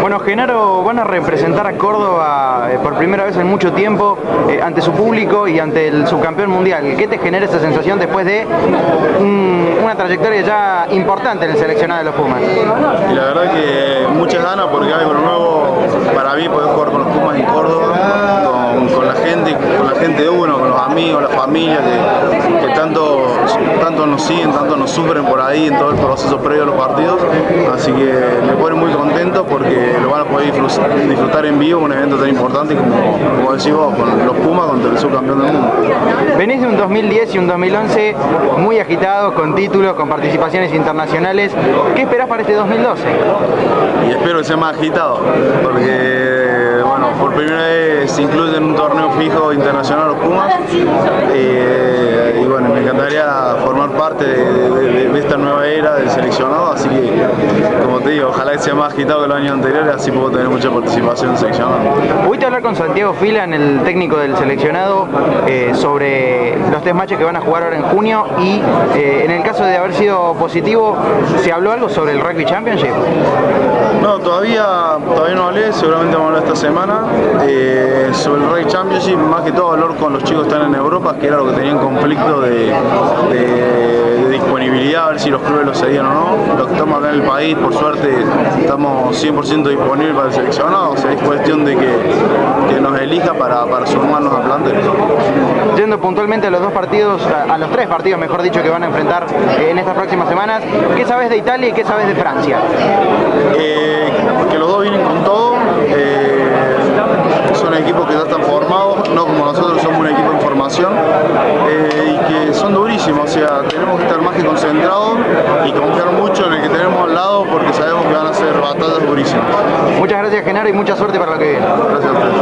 Bueno, Genaro, van a representar a Córdoba por primera vez en mucho tiempo ante su público y ante el subcampeón mundial. ¿Qué te genera esa sensación después de una trayectoria ya importante en el seleccionado de los Pumas? Y la verdad que muchas ganas porque algo nuevo para mí poder jugar con los Pumas en Córdoba, con la gente de uno, con los amigos, la familia que tanto nos siguen, tanto nos sufren por ahí en todo el proceso previo a los partidos. Así que me pone muy contento porque lo van a poder disfrutar en vivo, un evento tan importante como decís vos, con los Pumas contra el subcampeón del mundo. Venís de un 2010 y un 2011 muy agitados, con títulos, con participaciones internacionales. ¿Qué esperás para este 2012? Y espero que sea más agitado, porque bueno, por primera vez se incluye en un torneo fijo internacional los Pumas. Y bueno, me encantaría formar parte de esta nueva era del seleccionado, así que, como te digo, ojalá que sea más agitado que los años anteriores, así puedo tener mucha participación en el seleccionado. ¿Pudiste hablar con Santiago Filan, el técnico del seleccionado, sobre los 3 matches que van a jugar ahora en junio? Y en el caso de haber sido positivo, ¿se habló algo sobre el Rugby Championship? No, todavía no hablé, seguramente vamos a hablar esta semana. Sobre el Rugby Championship, más que todo hablar con los chicos que están en Europa, que era lo que tenían conflicto de disponibilidad, a ver si los clubes lo cedían o no. Los que estamos acá en el país, por suerte, estamos 100% disponibles para el seleccionado, o sea, es cuestión de que nos elija para sumarnos a plantel. Yendo puntualmente a los 2 partidos, a los 3 partidos, mejor dicho, que van a enfrentar en estas próximas semanas, ¿qué sabes de Italia y qué sabes de Francia? Que los dos vienen con todo, son equipos que ya están formados, no como nosotros somos un equipo en formación, y que son durísimos, o sea, tenemos que estar más que concentrados y confiar mucho en el que tenemos al lado porque sabemos que van a ser batallas durísimas. Muchas gracias, Genaro, y mucha suerte para lo que viene. Gracias a ustedes.